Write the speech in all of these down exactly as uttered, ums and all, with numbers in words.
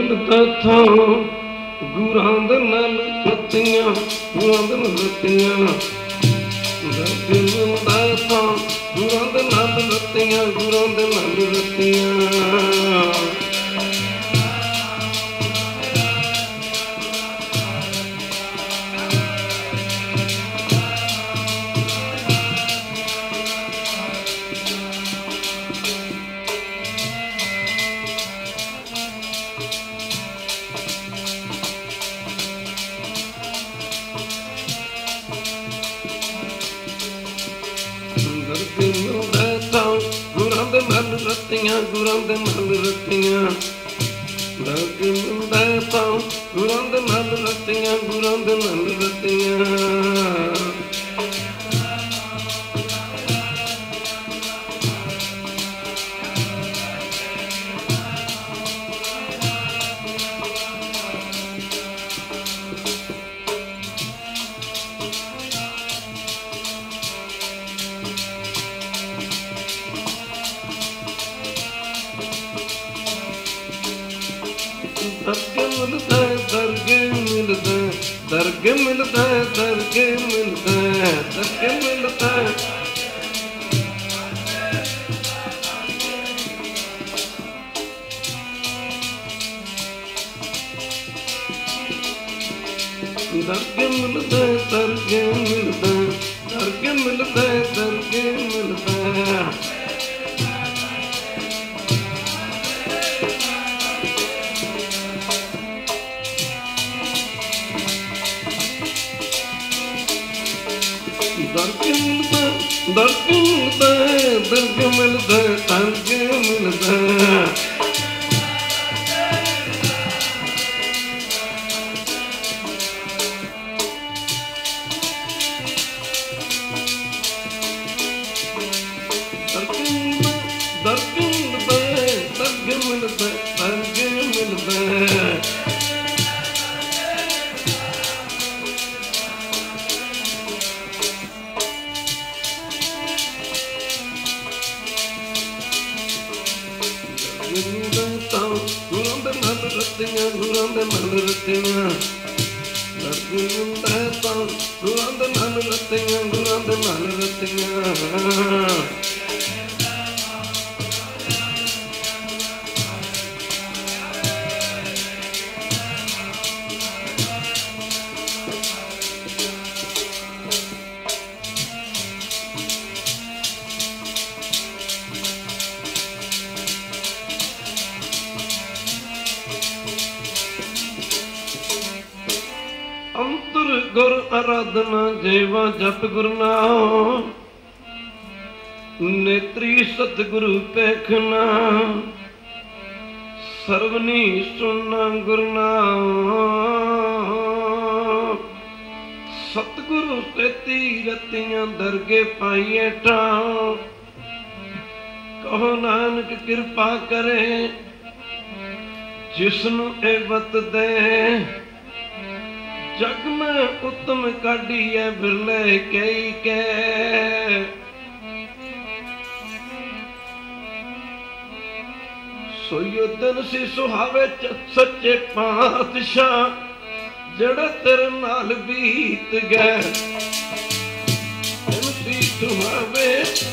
ਮਿਲਦਾ ਥਾਂ ਗੁਰਾਂ ਦੇ ਨਾਲ ਰਤੀਆਂ, ਗੁਰਾਂ ਦੇ ਨਾਲ ਰਤੀਆਂ। ਦਰਦ ਮਿਲਦਾ ਥਾਂ ਗੁਰਾਂ ਦੇ ਨਾਲ ਰਤੀਆਂ, ਗੁਰਾਂ ਦੇ ਨਾਲ ਰਤੀਆਂ। ਗੁਰਾਂ ਦੇ ਨਾਲ ਰਤੀਆਂ, ਗੁਰਾਂ ਦੇ ਨਾਲ ਰਤੀਆਂ। ਦਰਦ ਮਿਲਦਾ ਤਾਂ ਗੁਰਾਂ ਦੇ ਨਾਲ ਰਤੀਆਂ, ਗੁਰਾਂ ਦੇ ਨਾਲ ਰਤੀਆਂ। ਦਰਗ ਮਿਲਦਾ ਦਰਗ ਮਿਲਦਾ ਦਰਗ ਮਿਲਦਾ ਦਰਗ ਮਿਲਦਾ ਦਰਗ ਮਿਲਦਾ। ਦਰਗ ਮਿਲਦਾ ਦਰਗ ਮਿਲਦਾ ਦਰਗ ਮਿਲਦਾ ਦਰਗ ਮਿਲਦਾ। ਦਰਗ ਮਿਲਦਾ ਦਰਗ ਮਿਲਦਾ ਦਰਗ ਮਿਲਦਾ ਦਰਗ ਮਿਲਦਾ। ਦਰਗ ਮਿਲਦਾ ਦਰਗ ਮਿਲਦਾ ਦਰਗ ਮਿਲਦਾ ਦਰਗ ਮਿਲਦਾ। ਗੁਰਾਂ ਦੇ ਨਾਲ ਰਤੀਆਂ, ਗੁਰਾਂ ਦੇ ਨਾਲ ਰਤੀਆਂ। ਦਰਦ ਮਿਲਦਾ ਤਾਂ ਗੁਰਾਂ ਦੇ ਨਾਲ ਰਤੀਆਂ, ਗੁਰਾਂ ਦੇ ਨਾਲ ਰਤੀਆਂ। ਅੰਤਰ ਗੁਰ ਆਰਾਧਨਾ ਜੇਵਾ ਜਪ ਗੁਰ ਨਾਮ। ਨੇਤਰੀ ਸਤਿਗੁਰੂ ਪੇਖਨਾ ਸਰਵਨੀ ਸੁਨਾ ਗੁਰ ਨਾਮ। ਸਤਿਗੁਰੂ ਤੇਤੀ ਰਤੀਆਂ ਦਰਗੇ ਪਾਈਏ ਠਾਂ। ਕਹੋ ਨਾਨਕ ਕਿਰਪਾ ਕਰੇ ਜਿਸਨੂੰ ਇਹ ਵਤ ਦੇ। ਜਗ ਮੈਂ ਉਤਮ ਕਾਢੀਐ ਬਿਰਲੇ ਕਈ ਕੈ। ਸੋਇਓ ਦਿਨ ਸੀ ਸੁਹਾਵੇ ਸੱਚੇ ਪਾਤਸ਼ਾਹ ਜਿਹੜਾ ਤੇਰੇ ਨਾਲ ਬੀਤ ਗਏ। ਦਿਨ ਸੀ ਸੁਹਾਵੇ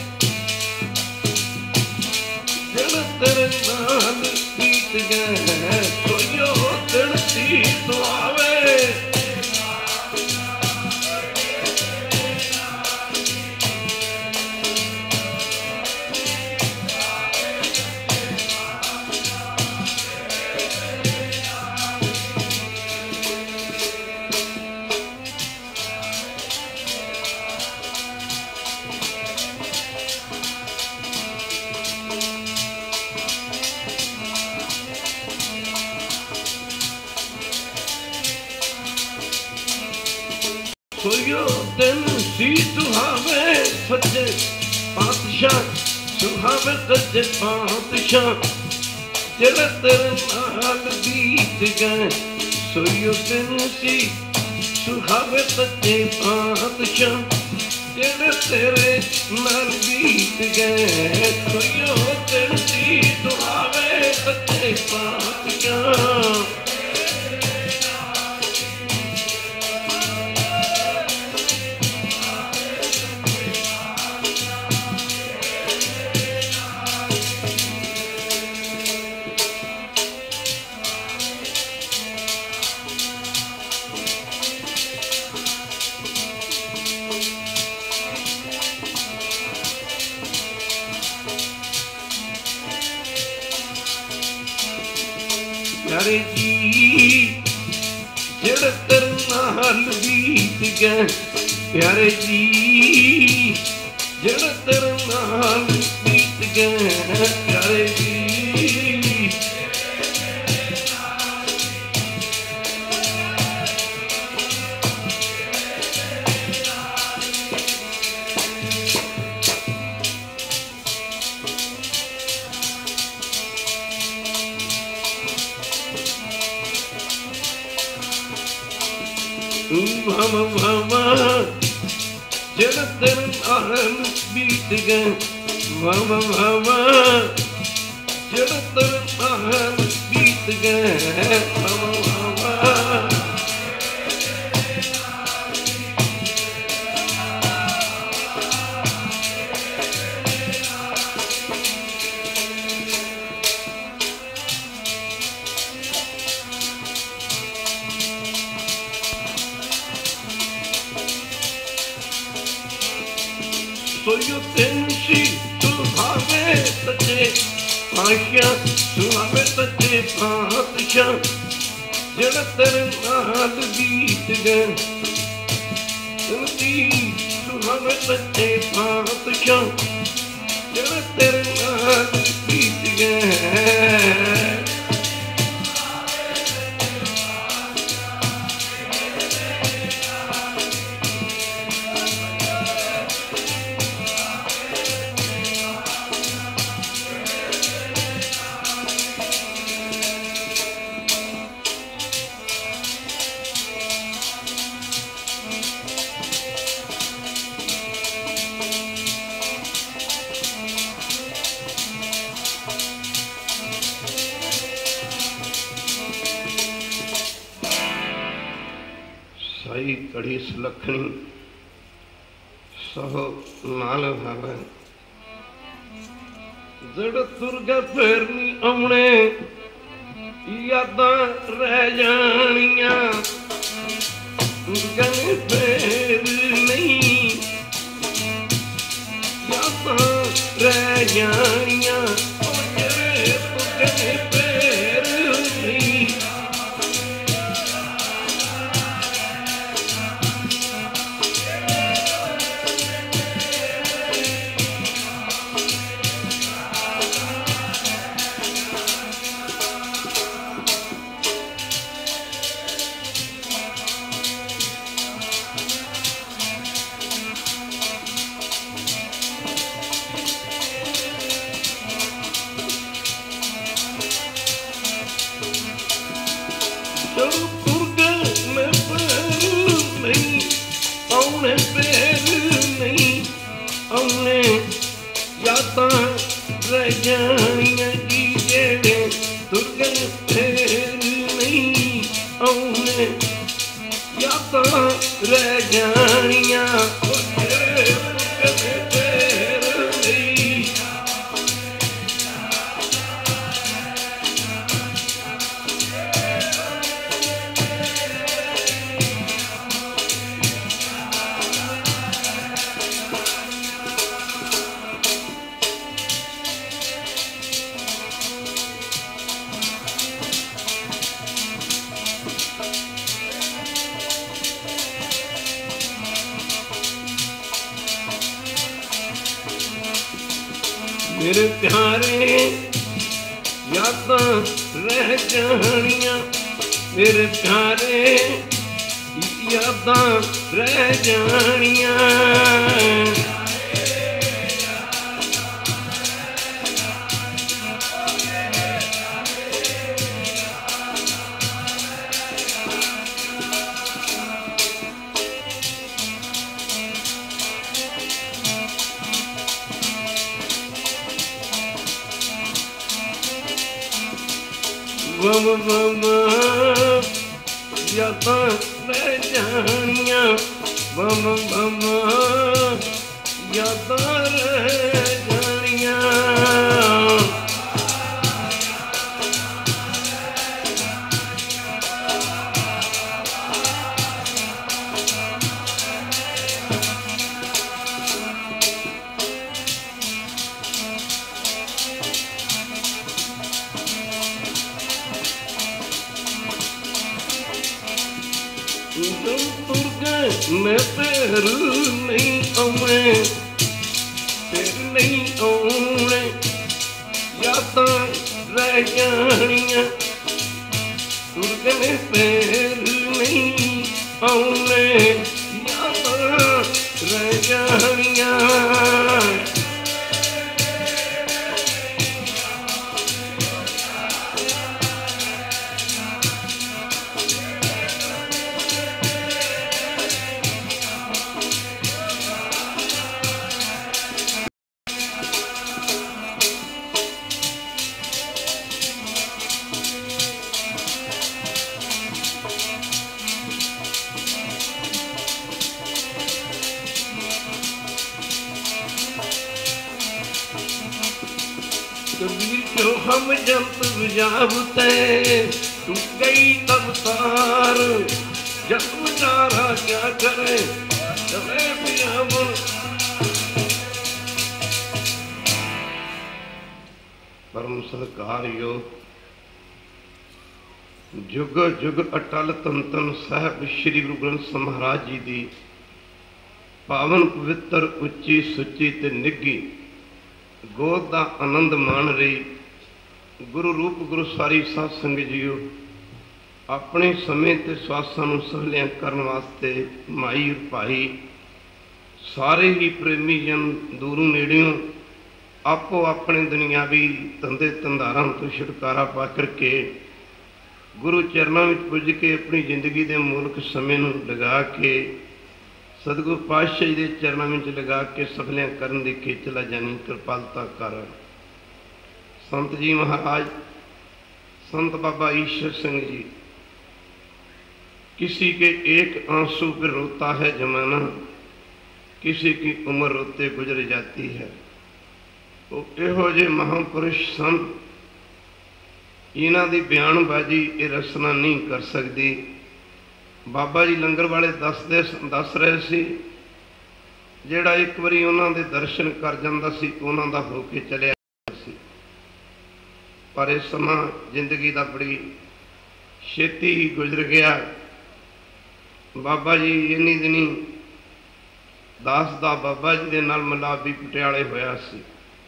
ਜਿਹੜਾ ਤੇਰੇ ਨਾਲ ਬੀਤ ਗਏ। ਸੋਇਓ ਦਿਨ ਸੀ ਸੁਹਾਵੇ ਸੋਇਓ ਦਿਨ ਸੀ ਸੁਹਾਵੇ ਸੱਚੇ ਪਾਤਸ਼ਾਹ। ਸੁਹਾਵੇ ਸੱਚੇ ਪਾਤਸ਼ਾਹ ਜਿਹੜੇ ਤੇਰੇ ਨਾਲ ਬੀਤ ਗਏ। ਸੋਇਓ ਦਿਨ ਸੀ ਸੁਹਾਵੇ ਸੱਚੇ ਪਾਤਸ਼ਾਹ ਜਿਹੜੇ ਤੇਰੇ ਨਾਲ ਬੀਤ ਗਏ। ਸੋਇਓ ਦਿਨ ਸੀ ਸੁਹਾਵੇ ਸੱਚੇ ਪਾਤਸ਼ਾਹ प्यारे जी जेड़ा तेरे नाल बीत गया प्यारे जी जेड़ा तेरे नाल बीत गया प्यारे जी Mama, mama, जेड़ा तेरे नाल बीत गए mama, mama, जेड़ा तेरे नाल बीत गए mama, mama. Soy tensi suave tache paşa suave tache paşa jada tere naal beet gaye tensi suave tache paşa jada tere naal beet gaye Sai कड़ी सुलखनी सहो नाल भावे जड़ तुरगा फेरनी आने यादां रह जानियां गने फेर नहीं यादां रह जानियां ओ जेरे गने फेर नहीं रह जानियां मेरे प्यारे यादां रह जानियां मेरे प्यारे यादां रह जानियां Mama, mama, यादां रह जानियां mama, mama, यादां रह जानियां जब तुर गए मैं फिर नहीं आउने, फिर नहीं आउने, यादां रह जानियां, तुर गए फिर नहीं आउने, यादां रह जानियां। कबीर जो हम जंत बुझावते, टूट गई तब तार, जब बेचारा क्या करे चले पियावन। परम सत्कारयो जुग जुग अटल तन तन साहब श्री गुरु ग्रंथ ਸਾਹਿਬ महाराज जी दी पावन पवित्र उच्ची सुची ते निघी गोद का आनंद मान रही गुरु रूप गुरु सारी साध संगत जीओ अपने समय ते स्वासां नूं सहलियां करन वास्ते माई भाई सारे ही प्रेमी जन दूरों नेड़ियों आपो अपने दुनियावी धंधे धंधारां तो छुटकारा पा करके गुरु चरणों में पुज के अपनी जिंदगी के मूलक समय नूं लगा के सतगुरु पातशाह जी के चरणों में लगा के सफलियां करन दी खेचला जानी कृपालता कर। संत जी महाराज संत बाबा ईश्वर सिंह जी, किसी के एक आंसू पर रोता है जमाना, किसी की उम्र रोते गुजर जाती है। तो इहो जे महापुरुष सन, इन्हां दी बयानबाजी ये रसना नहीं कर सकती। बाबा जी लंगर वाले दसदे दस रहे सी, जिहड़ा एक बारी उन्हां दे दर्शन कर जांदा सी उन्हां दा हो के चलिया सी, पर इस समा जिंदगी दा बड़ी छेती ही गुजर गया। बाबा जी इन्नी दिनी दास दा बाबा जी दे नाल मिलाप भी पटियाले होया सी।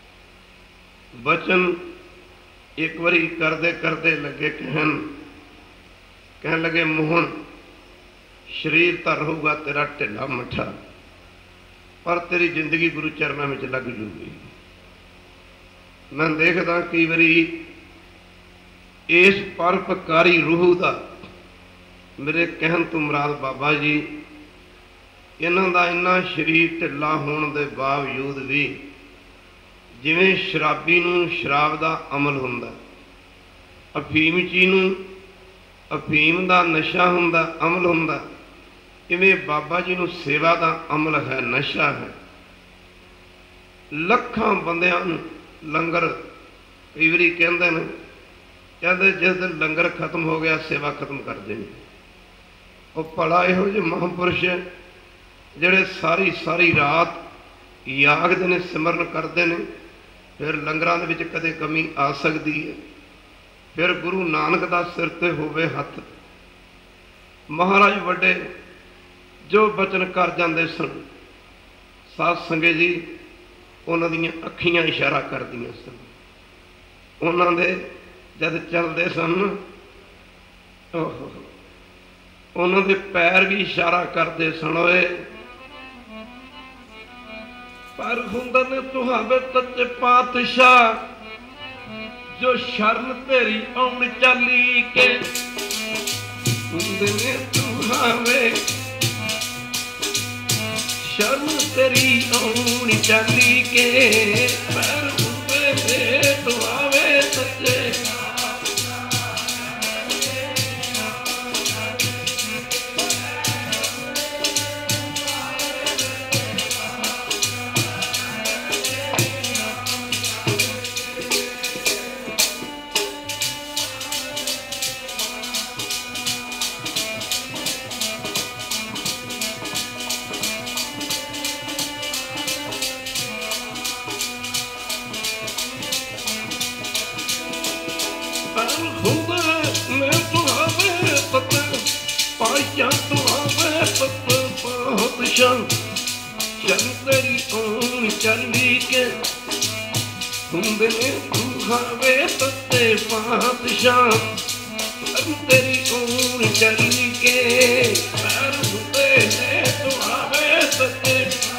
बचन एक बारी करदे करदे लगे कहन कहन लगे मोहन शरीर तो रहूगा तेरा ढिला मठा, पर तेरी जिंदगी गुरु चरणों में लग जूगी। मैं देखदा कई बारी इस परोपकारी रूह का मेरे कहन तो मुराद बाबा जी इन्हां दा इन्ना शरीर ढिला होने के बावजूद भी जिवें शराबी नूं शराब का अमल हुंदा, अफीम ची नूं अफीम का नशा हुंदा अमल हुंदा, इवें बाबा जी नूं सेवा का अमल है नशा है। लखां बंदियां नूं लंगर कई बारी कहंदे ने कहते जिस दिन लंगर खत्म हो गया सेवा खत्म कर देनी। वो भला इहो जिहे महापुरुष जिहड़े सारी सारी रात यागदे ने सिमरन करते हैं, फिर लंगरां दे विच कदे कमी आ सकती है। फिर गुरु नानक दा सिर ते होवे हथ, महाराज वड्डे जो बचन कर जाते सन साध संगत जी उन्हां दीयां अखियां इशारा करदियां सन, उन्हां दे जद चलते सन उन्हां दे पैर भी इशारा करते सन। ओए पर हुंदा ने तुहावे सच्चे पातशाह जो शरण तेरी आउण चाली के, हुंदे ने तुहावे शरण तेरी आउण चाली के, पर हुंदे ने तुहावे सच्चे पातशाह चल तेरी ओन चली के हुंदे ने तू हावे तत्ते पातशाह चल तेरी ओन चली के पैर हुंदे ने तू हावे तत्ते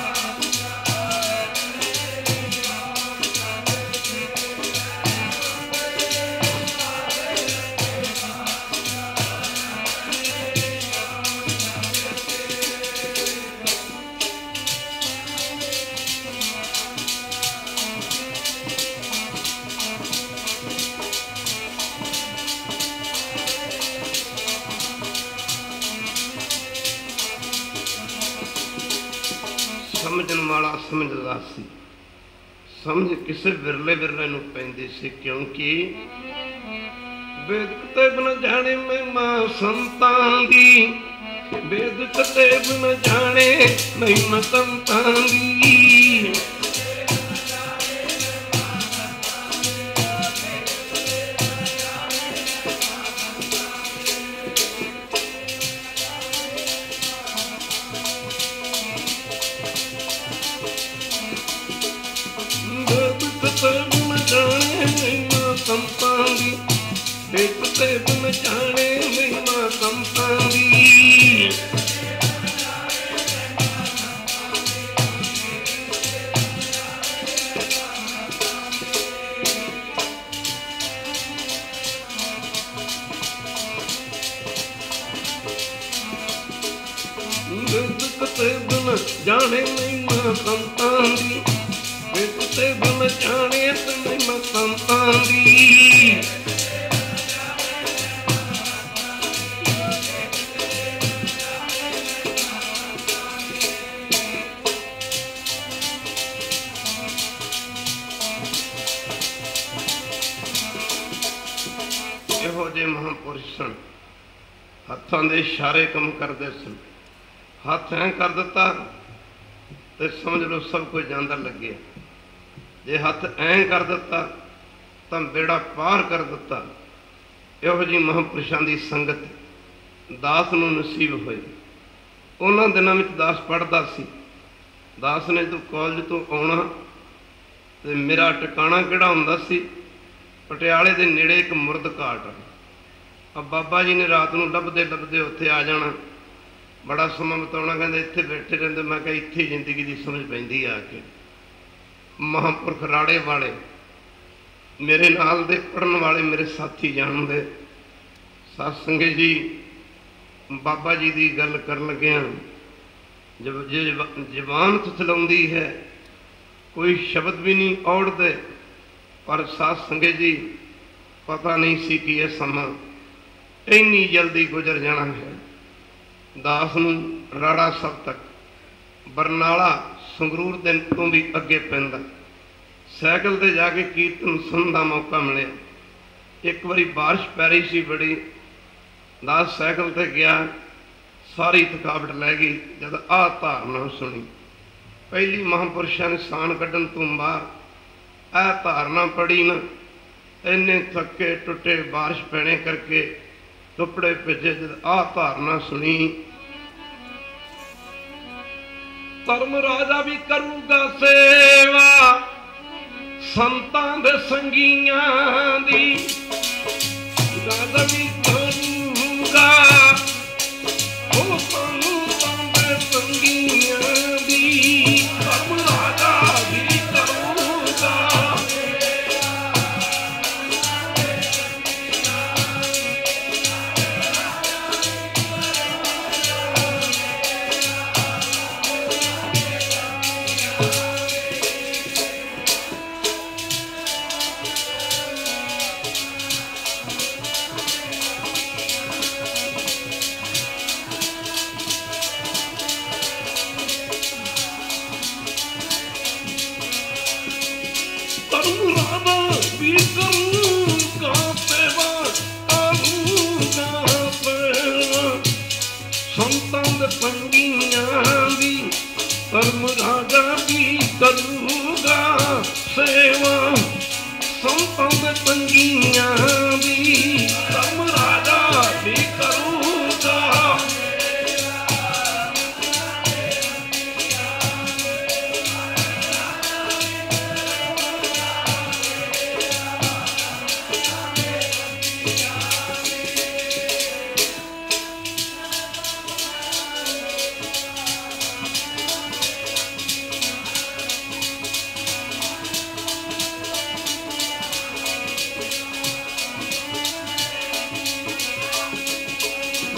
समझण वाला समझदा सी समझ किसे विरले विरले नूं पैंदी सी क्योंकि वेद किताब न जाने महिमा संतां दी वेद किताब न जाने महिमा संतां दी संतांदी एक तेब न जाने महिमा संतांदी एक तेब न जाने महिमा संतांदी एक तेब न जाने महिमा संतांदी ਇਹੋ ਜਿਹੇ ਮਹਾਂਪੁਰਸ਼ ਸਨ ਹੱਥਾਂ ਦੇ ਇਸ਼ਾਰੇ ਕੰਮ ਕਰਦੇ ਸਨ ਹੱਥ ਐਂ ਕਰ ਦਿੱਤਾ ਤੇ ਸਮਝ ਲਓ ਸਭ ਕੁਝ ਜਾਂਦਾ ਲੱਗਿਆ ਜੇ ਹੱਥ ਐਂ ਕਰ ਦਿੱਤਾ ਤਾਂ ਬੇੜਾ ਪਾਰ ਕਰ ਦਿੱਤਾ ਇਹੋ ਜਿਹੀ ਮਹਾਂਪੁਰਸ਼ਾਂ ਦੀ ਸੰਗਤ ਦਾਸ ਨੂੰ ਨਸੀਬ ਹੋਈ ਉਹਨਾਂ ਦਿਨਾਂ ਵਿੱਚ ਦਾਸ ਪੜ੍ਹਦਾ ਸੀ ਦਾਸ ਨੇ ਜਦੋਂ ਕਾਲਜ ਤੋਂ ਆਉਣਾ ਤੇ ਮੇਰਾ ਟਿਕਾਣਾ ਕਿਹੜਾ ਹੁੰਦਾ ਸੀ ਪਟਿਆਲੇ ਦੇ ਨੇੜੇ ਇੱਕ ਮੁਰਦ ਘਾਟ ਆ ਬਾਬਾ ਜੀ ਨੇ ਰਾਤ ਨੂੰ ਲੱਭਦੇ ਲੱਭਦੇ ਉੱਥੇ ਆ ਜਾਣਾ ਬੜਾ ਸਮਾਂ ਬਿਤਾਉਣਾ ਕਹਿੰਦੇ ਇੱਥੇ ਬੈਠੇ ਰਹਿੰਦੇ ਮੈਂ ਕਿਹਾ ਇੱਥੇ ਜ਼ਿੰਦਗੀ ਦੀ ਸਮਝ ਪੈਂਦੀ ਆ ਕੇ ਮਹਾਂਪੁਰਖ ਰਾੜੇ ਵਾਲੇ ਮੇਰੇ ਨਾਲ ਦੇ ਪੜ੍ਹਨ ਵਾਲੇ ਮੇਰੇ ਸਾਥੀ ਜਾਣਦੇ ਸਾਧ ਸੰਗਤ ਜੀ ਬਾਬਾ ਜੀ ਦੀ ਗੱਲ ਕਰਨ ਲੱਗਿਆਂ ਜਬ ਜੇ ਜ਼ਬਾਨ ਥਥਲਾਉਂਦੀ ਹੈ ਕੋਈ ਸ਼ਬਦ ਵੀ ਨਹੀਂ ਔੜਦੇ ਪਰ ਸਾਧ ਸੰਗਤ ਜੀ ਪਤਾ ਨਹੀਂ ਸੀ ਕਿ ਇਹ ਸਮਾਂ ਇੰਨੀ ਜਲਦੀ ਗੁਜ਼ਰ ਜਾਣਾ ਹੈ ਦਾਸ ਨੂੰ ਰਾੜਾ ਸਾਹਿਬ ਤੱਕ ਬਰਨਾਲਾ ਸੰਗਰੂਰ ਦੇ ਤੋਂ ਵੀ ਅੱਗੇ ਪੈਂਦਾ ਸਾਈਕਲ ਤੇ ਜਾ ਕੇ ਕੀਰਤਨ ਸੁਣਨ ਦਾ ਮੌਕਾ ਮਿਲਿਆ ਇੱਕ ਵਾਰੀ ਬਾਰਿਸ਼ ਪੈ ਰਹੀ ਸੀ ਬੜੀ ਦਾਸ ਸਾਈਕਲ ਤੇ ਗਿਆ ਸਾਰੀ ਥਕਾਵਟ ਲੈ ਗਈ ਜਦ ਆਹ ਧਾਰਨਾ ਸੁਣੀ ਪਹਿਲੀ ਮਹਾਂਪੁਰਸ਼ਾਂ ਨੇ ਸਾਨ ਕੱਢਣ ਤੋਂ ਬਾਅਦ ਇਹ ਧਾਰਨਾ ਪੜੀ ਨਾ ਇੰਨੇ ਥੱਕੇ ਟੁੱਟੇ ਬਾਰਿਸ਼ ਪੈਣੇ ਕਰਕੇ ਕੱਪੜੇ ਭਿੱਜੇ ਜਦ ਆਹ ਧਾਰਨਾ ਸੁਣੀ ਧਰਮ ਰਾਜਾ ਵੀ ਕਰੂਗਾ ਸੇਵਾ ਸੰਤਾਂ ਦੇ ਸੰਗੀਆਂ ਦੀ ਰਾਜਾ ਵੀ ਕਰੂਗਾ ਉਹ ਸੰਤਾਂ ਦੇ ਸੰਗੀਆਂ ਦੀ ਧਰਮ ਰਾਜਾ ਵੀ ਕਰੂਗਾ धर्म राजा भी करूगा सेवा संतों के पंगियां भी धर्म राजा भी करूगा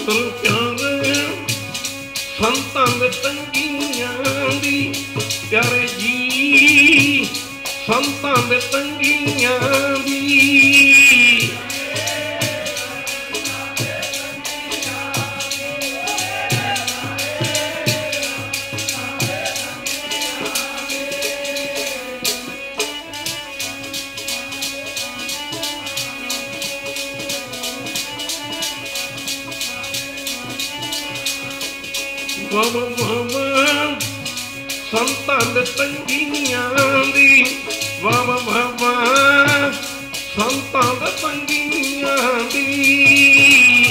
ਗੁਰੂ ਪਿਆਰੇ ਸੰਤਾਂ ਦੇ ਤੰਗੀਆਂ ਦੀ ਪਿਆਰੇ ਜੀ ਸੰਤਾਂ ਦੇ ਤੰਗੀਆਂ ਦੀ ਵਾਹ ਵਾਹ ਸੰਤਾਂ ਦੇ ਤੰਗੀਆਂ ਦੀ ਵਾਹ ਵਾਹ ਵਾਹ ਸੰਤਾਂ ਦੇ ਤੰਗੀਆਂ ਦੀ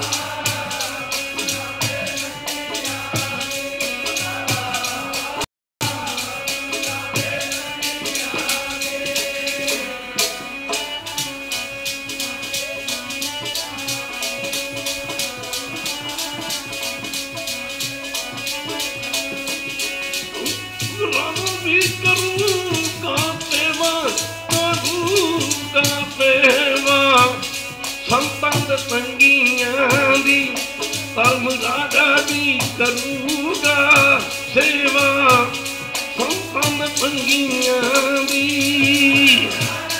ਸੰਤਾਂ ਦੇ ਤੰਗੀਆਂ ਦੀ ਧਰਮ ਰਾਜਾ ਦੀ ਕਰੂਗਾ ਸੇਵਾ ਸੰਤਾਂ ਦੇ ਤੰਗੀਆਂ ਦੀ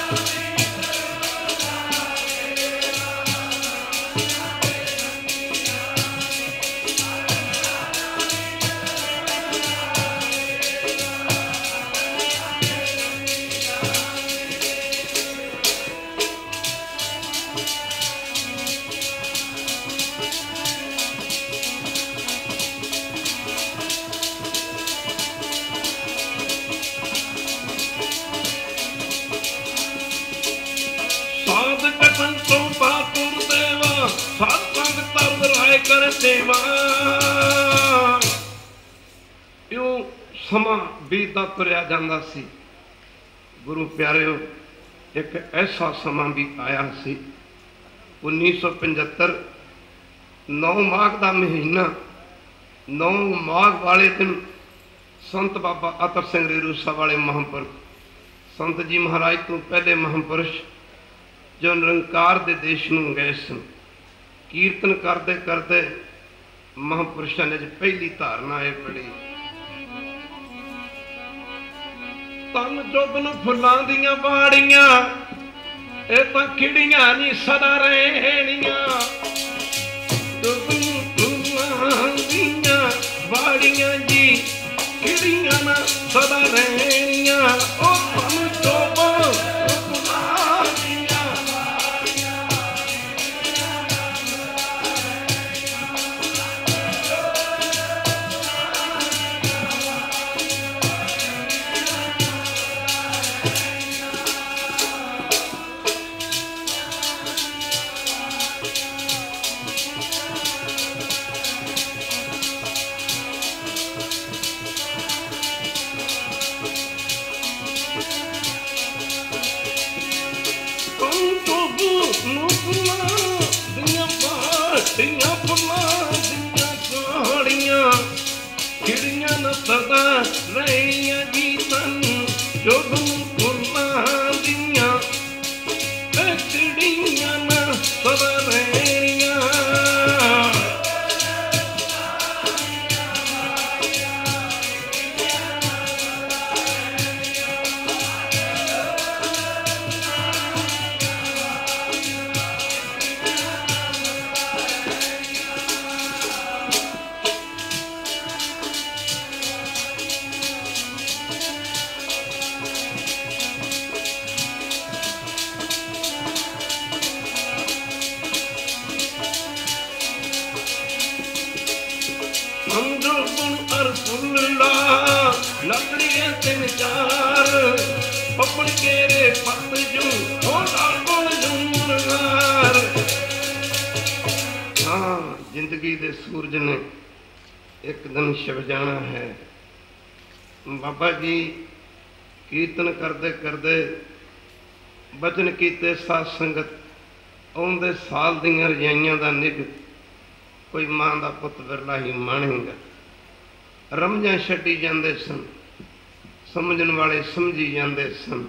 ਕਰ ਸੇਵਾ ਇਉਂ ਸਮਾਂ ਬੀਤਦਾ ਤੁਰਿਆ ਜਾਂਦਾ ਸੀ। ਗੁਰੂ ਪਿਆਰਿਓ ਇੱਕ ਐਸਾ ਸਮਾਂ ਵੀ ਆਇਆ ਸੀ ਉੱਨੀ ਸੌ ਪੰਝੱਤਰ ਨੌ ਮਾਘ ਦਾ ਮਹੀਨਾ ਨੌ ਮਾਘ ਵਾਲੇ ਦਿਨ ਸੰਤ ਬਾਬਾ ਅਤਰ ਸਿੰਘ ਰੇਰੂਸਾ ਵਾਲੇ ਮਹਾਂਪੁਰਖ ਸੰਤ ਜੀ ਮਹਾਰਾਜ ਤੋਂ ਪਹਿਲੇ ਮਹਾਂਪੁਰਸ਼ ਜੋ ਨਿਰੰਕਾਰ ਦੇ ਦੇਸ਼ ਨੂੰ ਗਏ ਸਨ ਕੀਰਤਨ ਕਰਦੇ ਕਰਦੇ ਮਹਾਂਪੁਰਸ਼ਾਂ ਨੇ ਪਹਿਲੀ ਧਾਰਨਾ ਇਹ ਪੜੀ ਤਨ ਜੋਬਨ ਫੁੱਲਾਂ ਦੀਆਂ ਬਾੜੀਆਂ ਇਹ ਤਾਂ ਖਿੜੀਆਂ ਨਹੀਂ ਸਦਾ ਰਹਿਣੀਆਂ ਜੋਬਨ ਫੁੱਲਾਂ ਦੀਆਂ ਬਾੜੀਆਂ ਜੀ ਖਿੜੀਆਂ ਨਾ ਸਦਾ ਰਹਿਣੀਆਂ ਉਹ ਤਨ ਜੋਬਨ ਖਿੜੀਆਂ ਨਾ ਸਦਾ ਰਹਿਣੀਆਂ ਜੀ ਤਨ ਜੋਬਨ ਫੁੱਲਾਂ ਦੀਆਂ ਇਹ ਖਿੜੀਆਂ ਨਾ ਸਦਾ ਰਹਿਣੀਆਂ लकड़ियां तीन चार पपड़ केरे पत जू हाँ जिंदगी दे सूरज ने एक दिन छिप जाना है। बाबा जी कीर्तन करते करते बचन कीते साध संगत आउंदे साल दियां रजाइयां दा निग कोई मां दा पुत विरला ही माणेगा रमजां छड्डी जांदे सन समझण वाले समझी जाते सन।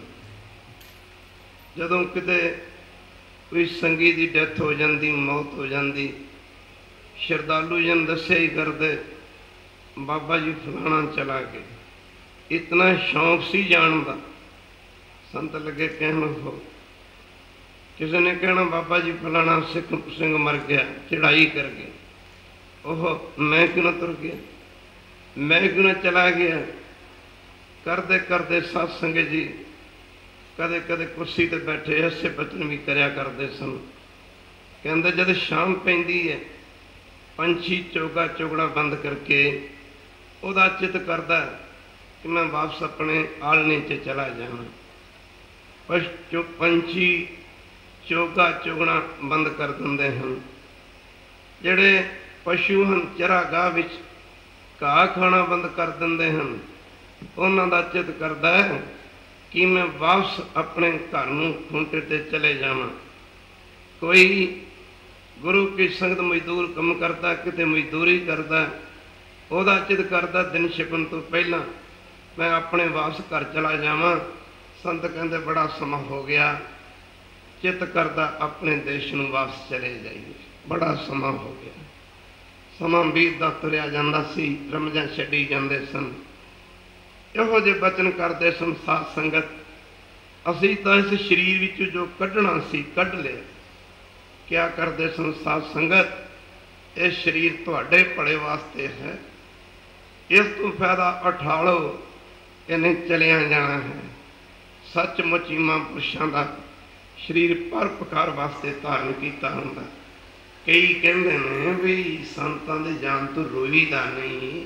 जदों किते कोई संगी की डेथ हो जाती मौत हो जाती श्रद्धालु जन दस्या ही करते बाबा जी फलाना चला गए। इतना शौक सी जान का। संत लगे कहना हो, किसी ने कहना बाबा जी फलाना सिख सिंह मर गया, चढ़ाई कर गए। ओह मैं क्यों ना तुर गया, मैं क्यों ना चला गया। करते करते सत्संग जी कदे कदे कुर्सी ते बैठे ऐसे बचन भी करया करते सन। कहते जब शाम पैंदी है पंछी चोगा चुगड़ा बंद करके उहदा चित करता कि मैं वापस अपने आलने च चला जाना। पर जो पंछी चोगा चुगना बंद कर देंदे हैं। जिहड़े पशु हैं चरागाह विच घाह खाना बंद कर देंदे हैं। उन्हां दा चित करता है कि मैं वापस अपने घर नूं खूंटे ते चले जावां। कोई गुरु की संगत मजदूर कम करता, किते मजदूरी करता, उहदा चित करता दिन छिपन तो पहला मैं अपने वापस घर चला जावां। संत कहते बड़ा समा हो गया, चित करता अपने देश नूं वापस चले जाइए। बड़ा समा हो गया, समा बीतदा तुरिया जांदा सी, रमजां छड्डी जांदे सन। इहो जे बचन करते सन साध संगत। असी तो इस शरीर विचों जो कढ़ना सी कढ़ लिया। क्या करते सन साध संगत, ये शरीर तुहाडे भले वास्ते है, इस तो फायदा उठा लो, इन्हें चलिया जाना है। सचमुच ही महापुरुषों का शरीर परोपकार वास्ते धारण किया हुंदा। कई कहते हैं भी संतां दे जान तो रोईदा नहीं।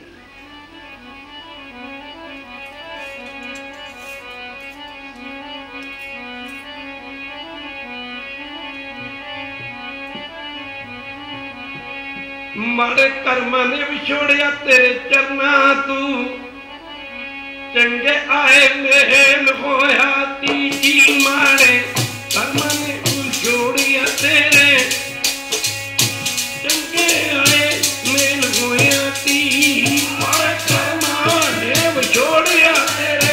माड़े कर्मां ने विछोड़िया तेरे चरना तू, चंगे आए मेल होया तीजी। माड़े कर्मां ने विछोड़िया तेरे, चंगे आए मेल होया ती। माड़े कर्मां ने विछोड़िया तेरे,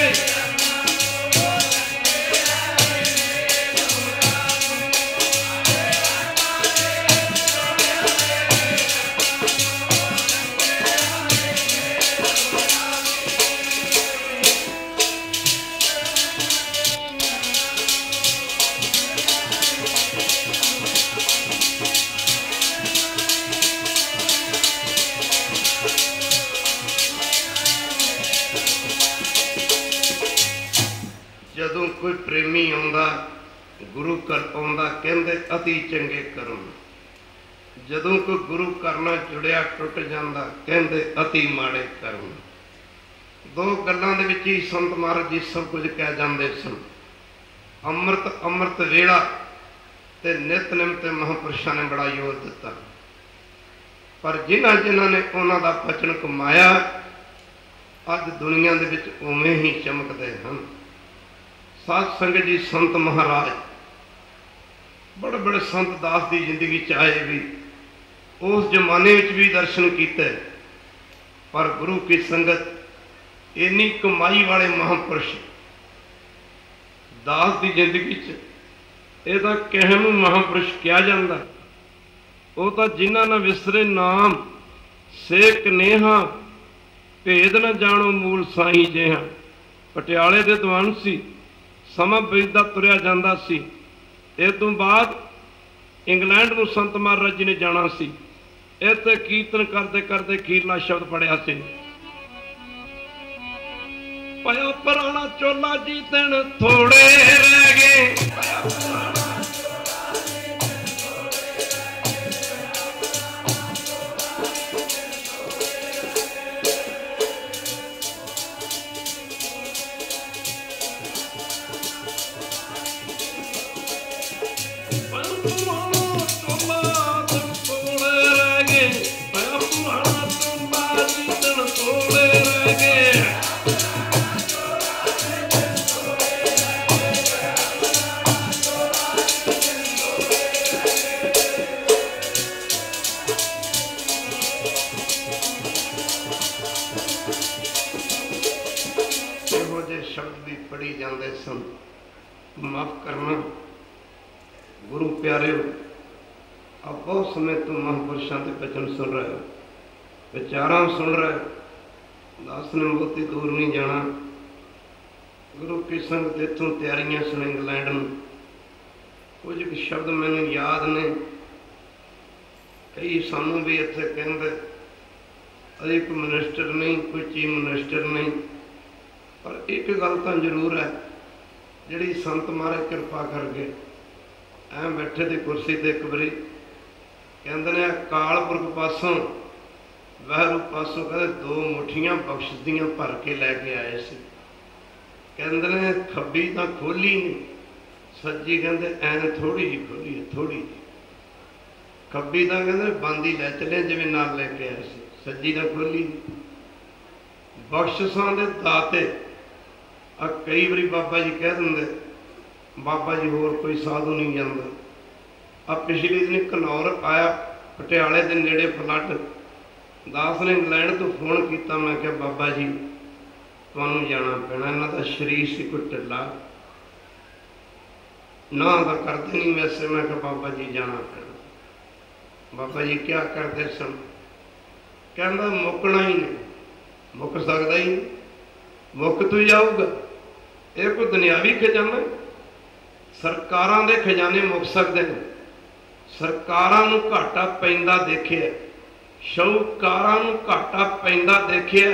कोई प्रेमी आंदा गुरु कर आंदा कहंदे अति चंगे कर्म। जदों कोई गुरु करना जुड़िया टुट जांदा कहंदे अति माड़े कर्म। दो गल्लां दे विच ही संत महाराज जी सब कुछ कह जांदे सन। अमृत अमृत वेला ते नितनेम ते महापुरुषां ने बड़ा जोर दिता। पर जिन्हां जिन्हां ने उन्हां दा बचन कमाया अज दुनिया दे विच उवें ही चमकदे हन। साध संगत जी संत महाराज बड़े बड़े संत दास की जिंदगी च आए भी, उस जमाने में भी दर्शन किए। पर गुरु की संगत इन्नी कमाई वाले महापुरुष दास की जिंदगी च यदा कहन महापुरुष क्या जाता। वो तो जिन्हों न विसरे नाम सेक नेहा, भेद न जानो मूल साई जिहा। पटियाले के दीवान सी, समा बीतदा तुरिया जांदा सी। इस तो बाद इंग्लैंड में संत महाराज जी ने जाना सी। इत्थे कीर्तन करते करते खीरला शब्द पढ़िया सी, पाया पुराना चोला जी दिन थोड़े रह गए। पढ़ी जाते सन। माफ करना गुरु प्यारे, आप बहुत समय तो महापुरुषों के वचन सुन रहे हो, विचारा सुन रहे हो। दास ने बहुती दूर नहीं जाना, गुरु की संगत इतों तैयारियां सुन इंग्लैंड में। कुछ भी शब्द मैंने याद ने, कई सानू भी इत्थे कहंदे अभी कोई मिनिस्टर नहीं, कोई चीफ मिनिस्टर नहीं, पर एक गल तो जरूर है जिहड़ी संत महाराज कृपा करके ऐ बैठे दी कुर्सी ते एक बारी कहते ने अकाल पुरख पासों वहरू पासों कहते दो मुठियां बख्श दियां भर के लैके आए से। कहते ने खब्बी तो खोली नहीं, सज्जी कहते ऐन थोड़ी जी खोली है, थोड़ी जी। खब्बी तो कहते बंद ही लै चले जिवें नाल लैके आए से, सज्जी तो खोली नहीं। बख्शिशां दे दाते आ कई बारी बाबा जी कह देंगे बाबा जी होर कोई साधु नहीं जाता। अब पिछले दिन घनौर आया पटियाले के नेड़े फ्लड, दास ने इंग्लैंड तो फोन किया, मैं क्या बाबा जी तुहानू जाना पैना, इन्हां दा शरीर से कोई ढिला ना तो करते नहीं वैसे। मैं क्या बाबा जी जाना पैना। बाबा जी क्या करते सन? कहता मुकना ही नहीं, मुक सकता ही नहीं, मुक तो जाऊगा। ये कोई दुनियावी खजाना, सरकारां दे खजाने मुक सकते हैं। सरकारां नूं घाटा पैंदा देखिया, शाहूकारां नूं घाटा पैंदा देखिया,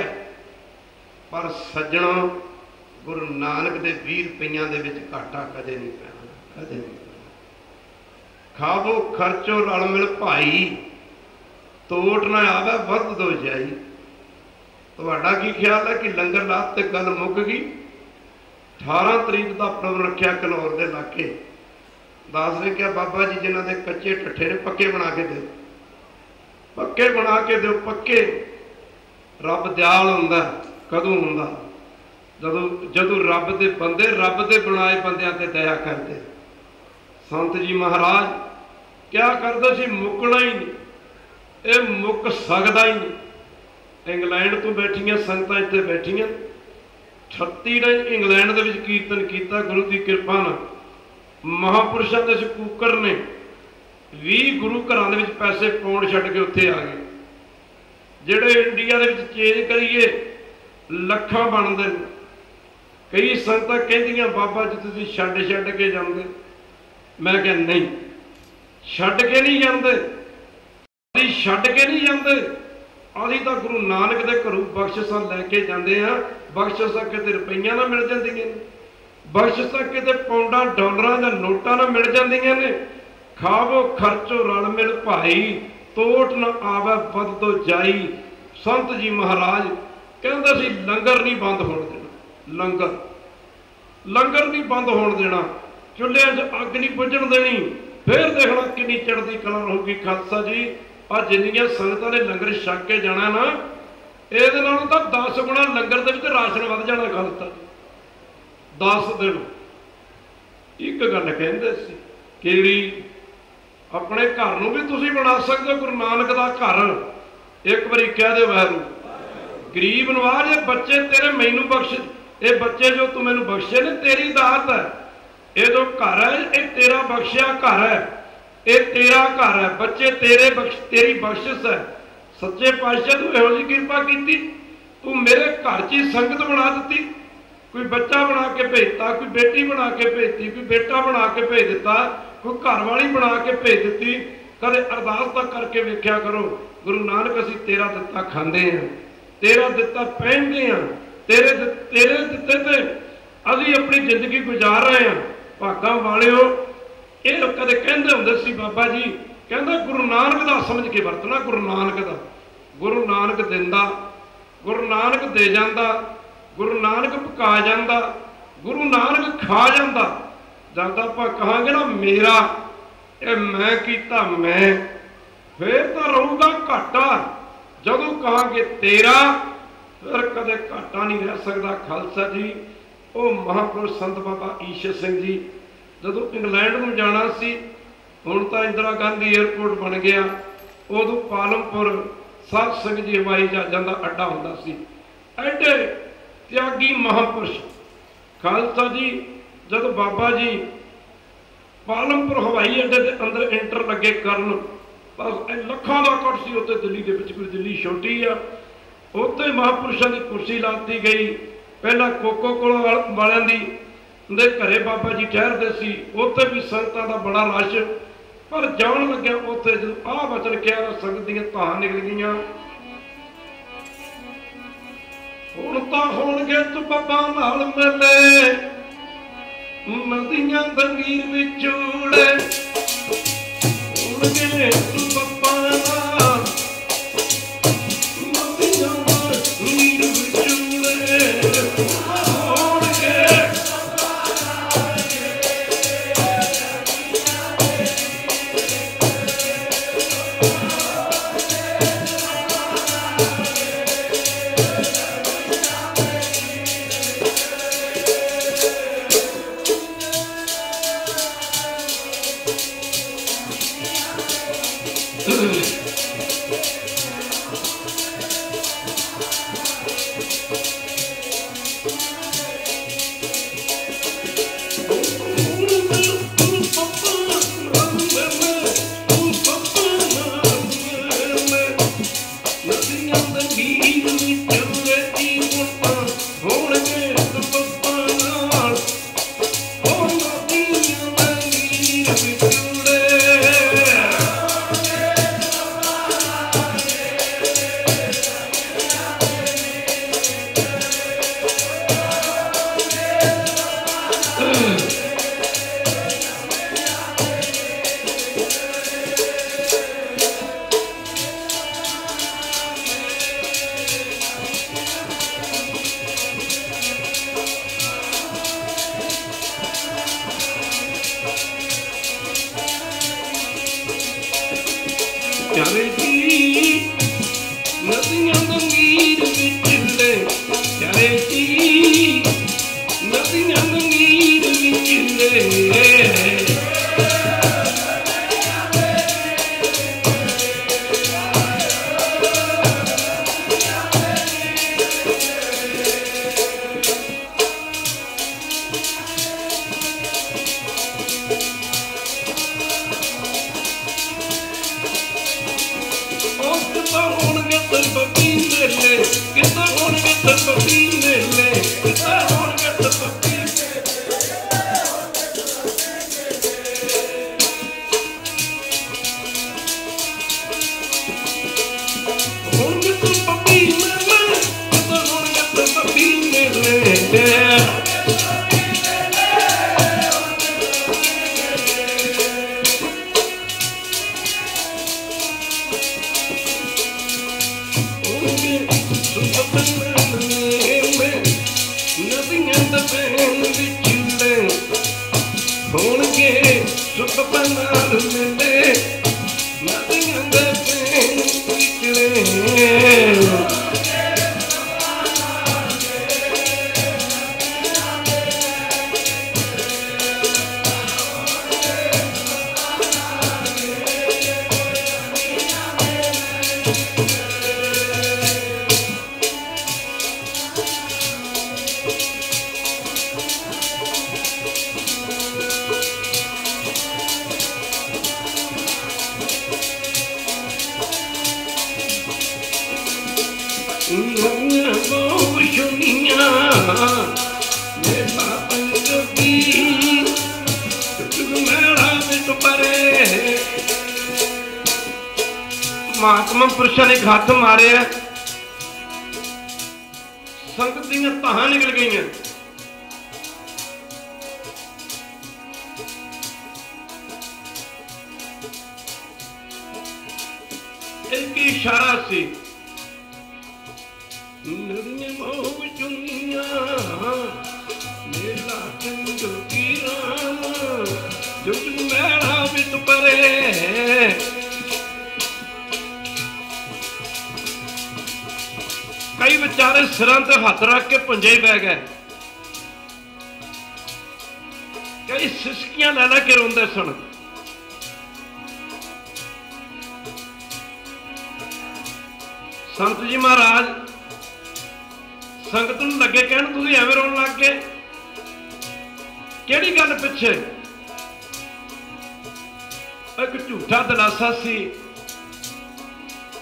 पर सज्जणों गुरु नानक दे बीस रुपइयां दे विच घाटा कदे नहीं पैना, कदे नहीं पैना। खावो खर्चो रल मिल भाई, तोट ना आवे वध दो जाई। तुहाडा की ख्याल है कि लंगर लात ते गल मुक गई? अठारह तरीक का प्रोग्राम रखा घनौर के इलाके। दास ने कहा बाबा जी जिन्हों के कच्चे ठट्ठे ने पक्के बना के दो, पक्के बना के दो, पक्के। रब दयाल हुंदा कदों हुंदा जदों जदों रब दे बंदे रब दे बनाए बंदियां ते दया करते। संत जी महाराज क्या करते सी? मुकना ही नहीं, ये मुक सकदा ही नहीं। इंग्लैंड तो बैठियां संगतां इत्थे बैठियां, छत्ती ने इंग्लैंड दे विच कीर्तन किया गुरु की कृपा नाल। महापुरुषों के सकूकर ने भी गुरु घरां दे विच पैसे पाउण छड्ड के उत्थे आ गए। जिहड़े इंडिया दे विच चेंज करिए लखां बनदे ने। कई संगतां कहंदियां बाबा जी तुसीं छड्ड छड्ड के जांदे। मैं कहा नहीं, छड्ड के नहीं जांदे, असीं छड्ड के नहीं जांदे। असीं तां गुरु नानक दे घरों बख्शिशां लैके जांदे हां। बख्शिशां किते रुपइयां ना मिल जांदियां ने, बख्शिशां किते पौंडां डॉलरां दा नोटां ना मिल जांदियां ने। खावो खर्चो रल मिल भाई, तोट न आवे वध दो जाई। संत जी महाराज कहंदे सी लंगर नहीं बंद होण देना, लंगर लंगर नहीं बंद होण देना, चुल्हिਆਂ 'ਚ अग नहीं बुझण देनी। फिर देखना कितनी चढ़ती कला होगी। खालसा जी आ जिन्नियां संगतां ने लंगर छक के जाना ना, ਇਹਦੇ ਨਾਲ ਤਾਂ दस गुणा लंगर ਦੇ ਵਿੱਚ ਰਾਸ਼ਨ ਵੱਧ ਜਾਣਾ। ਖਾਲਸਾ दस दिन ਇੱਕ ਗੱਲ ਕਹਿੰਦੇ ਸੀ, ਕਿਹੜੀ? ਆਪਣੇ ਘਰ ਨੂੰ ਵੀ ਤੁਸੀਂ ਬਣਾ ਸਕਦੇ ਹੋ ਗੁਰੂ ਨਾਨਕ ਦਾ ਘਰ। ਇੱਕ ਵਾਰੀ ਕਹਿ ਦਿਓ ਵਾਹਿਗੁਰੂ। ਗਰੀਬ ਨਵਾਜ਼ ਇਹ ਬੱਚੇ ਤੇਰੇ ਮੈਨੂੰ ਬਖਸ਼, ਇਹ ਬੱਚੇ ਜੋ ਤੂੰ ਮੈਨੂੰ ਬਖਸ਼ੇ ਨੇ ਤੇਰੀ ਦਾਤ ਹੈ। ਇਹ ਜੋ ਘਰ ਹੈ ਇਹ ਤੇਰਾ ਬਖਸ਼ਿਆ ਘਰ ਹੈ, ਇਹ ਤੇਰਾ ਘਰ ਹੈ। ਬੱਚੇ ਤੇਰੇ ਬਖਸ਼, ਤੇਰੀ ਬਖਸ਼ਿਸ਼ ਹੈ। सच्चे पातशाह तू इहो जी कृपा की, तू मेरे घर च ही संगत बना दी। कोई बच्चा बना के भेजता, कोई बेटी बना के भेजती, कोई बेटा बना के भेज दिता, कोई घरवाली बना के भेज दी। कदे अरदास तक करके वेख्या करो, गुरु नानक असीं तेरा दिता खांदे हैं, तेरा दिता पहनते हैं, तेरे तेरे दिते ते असीं अपनी जिंदगी गुजार रहे हैं। भागां वालिओ ये कदे कहंदे हुंदे सी बाबा जी, कहंदा गुरु नानक दा समझ के वरतना। गुरु नानक दा, गुरु नानक दिंदा, गुरु नानक दे जांदा, गुरु नानक पका जांदा, गुरु नानक खा जांदा। जद आपां कहांगे ना मेरा, ये मैं कीता मैं, फिर तो रहूगा घाटा। जदों कहांगे तेरा, फिर कदे घाटा नहीं रह सकदा। खालसा जी वो महापुरुष संत बाबा ईशर सिंह जी जदों इंग्लैंड नूं जाना सी, हुण तां इंदिरा गांधी एयरपोर्ट बन गया, उदों पालमपुर साध संगत जी हवाई जहाज़ां दा अड्डा हुंदा सी। एडे त्यागी महापुरुष खालसा जी जदों बाबा जी पालमपुर हवाई अड्डे के अंदर एंटर लगे करन, बस लखां का इकट्ठ सी उत्ते दिल्ली के विच, कोई दिल्ली छोटी आ, उत्ते महापुरुषों की कुर्सी लाती गई। पहला कोको कोला वालियां दी दे घरे बाबा जी ठहरते सी, उत्ते भी संगतां दा बड़ा रश, पर जान लग्या उत्ते जो आ वचन किया संगत दियां धां निकल गईयां। हुण तां होणगे तपब्बां नाल मेले, नदियां दे नीर विछोड़े, होणगे तपब्बां नाल नदियां दे नीर विछोड़े, होणगे महात्मा पुरुषों ने हथ मारे, संगत दियां धां निकल गई। एक इशारा सी, कई बेचारे सिरां ते हथ रख के पंजे ही पै गए, कई सिसकियां लै लै के रोंदे सन। संत जी महाराज संगत नूं लगे कहण तुसीं एवें रोण लग गए, किहड़ी गल पिछे? एक झूठा दिलासा सी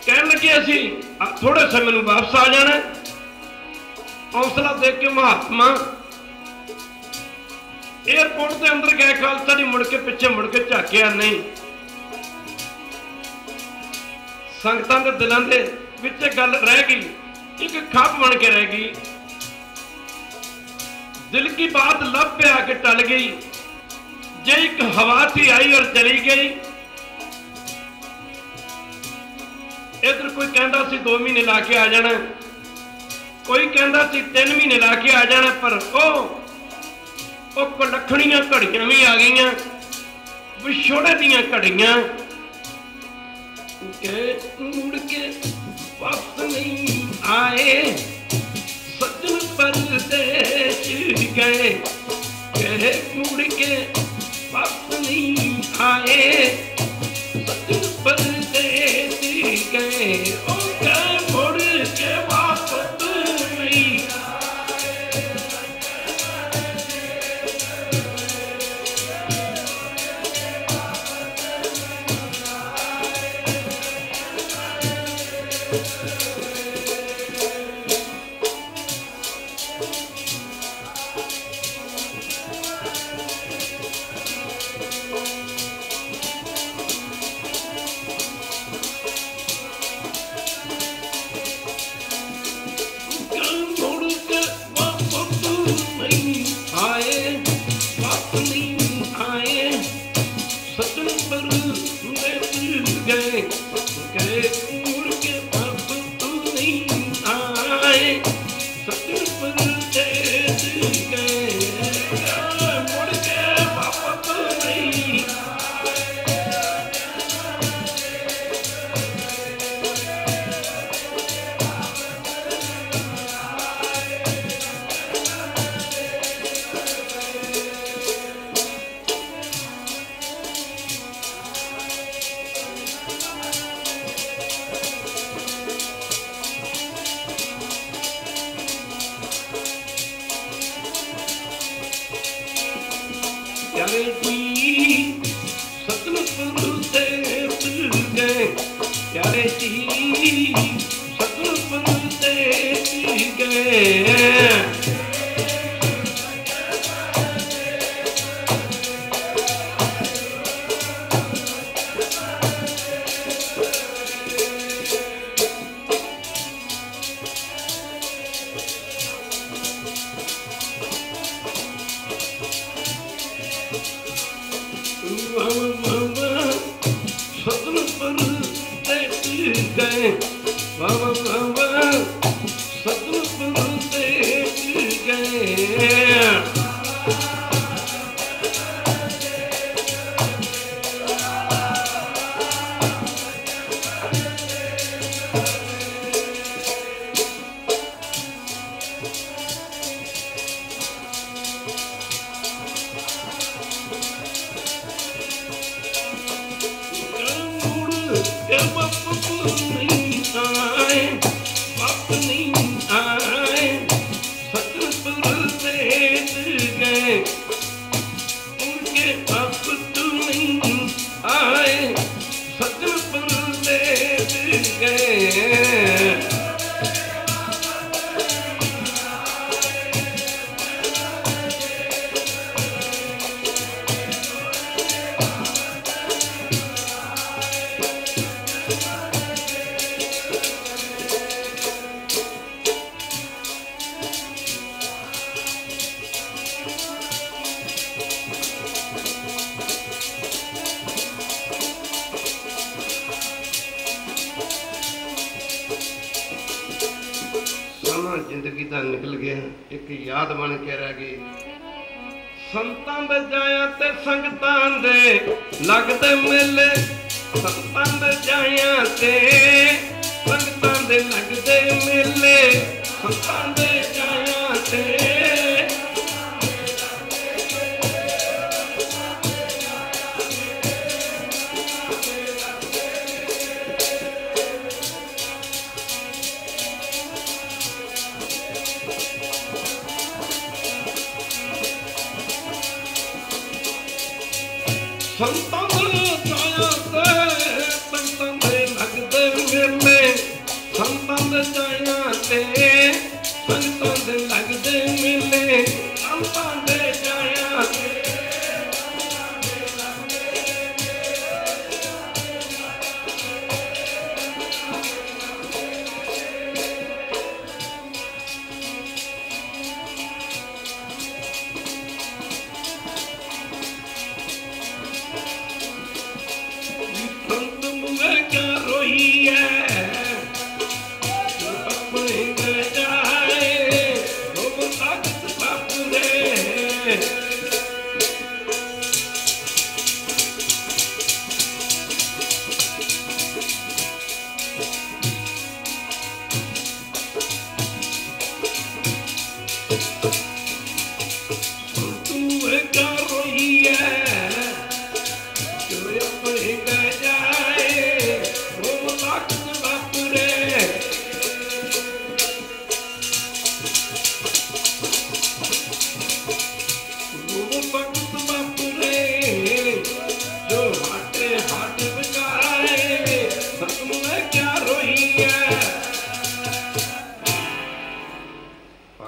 कहन लगे असी थोड़े समय में वापस आ जाना। हौसला देख के महात्मा एयरपोर्ट के अंदर गए, खालसा जी मुड़ के पिछे मुड़ के झाकिया नहीं। संगतां दे दिलों के विच गल रह गई, एक खप बन के रह गई। दिल की बात लब पे आके टल गई। जे एक हवा थी आई और चली गई। इधर कोई कहता सी दो महीने ला के आ जाना, कोई कहता सी तीन महीने ला के आ जाना, पर ओ ओ कलखणियां घड़ियां भी आ गई, विछोड़े दियां घड़ियां के मुड़ के वापस नहीं आए। सजन परदेश गए, कहे मुड़ के वापस नहीं आए। सजन परदेश गए, ओ कहे मुड़ के वापस नहीं जिंदगी का निकल गया, एक याद बन के रह गई। संतां दे जाया ते संगतां दे लगदे मेले, संतां दे जाया ते संगतां दे लगदे मेले, संतां दे जाया ते संतां दे जाया ते संगतां दे लगदे मेले।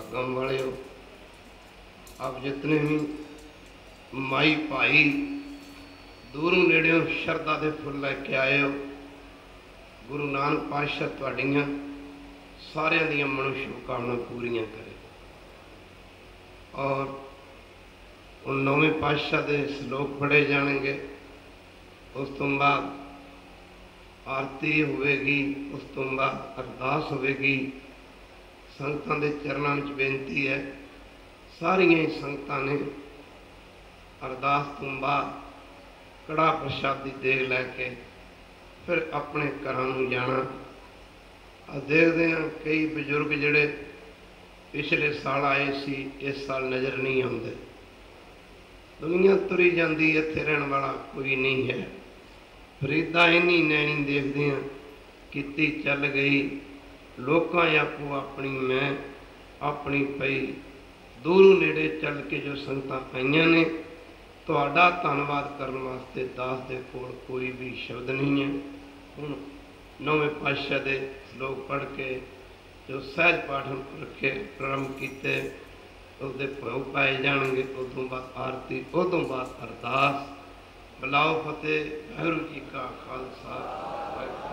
भागम वाले हो। आप जितने भी माई भाई दूरों नेड़ों शरदा के फुल लैके आए हो, गुरु नानक पातशाह तुहाड़ियां सारियां दियां मनो शुभकामना पूरियां करे। और उन नौवें पातशाह के श्लोक पढ़े जाएंगे, उस तो बाद आरती होगी, उस तो बाद अरदास होगी। संगतां दे चरणों में बेनती है, सारियां ही संगतां ने अरदास तो बाद कड़ा प्रसादी देग लैके फिर अपने घरों नूं जाना। देखते हैं कई बजुर्ग जिहड़े पिछले साल आए सी इस साल नज़र नहीं आते। दुनिया तुरी जाती, इत्थे रहने वाला कोई नहीं है। फरीदा इन्नी नैनी देखते हैं किती चल गई, लोकां आपो अपनी मैं अपनी पई। दूरों नेड़े चल के जो संगतां आईयां ने, तुहाडा धन्नवाद करने वास्ते दास दे कोल कोई भी शब्द नहीं है। हुण नौवें पातशाह दे श्लोक पढ़ के जो सहज पाठ रखे प्रारंभ किए, उसके भोग पाए जाएंगे। उदों बाद आरती, उदों बाद अरदास। बुलाओ फतेह। वाहिगुरू जी का खालसा।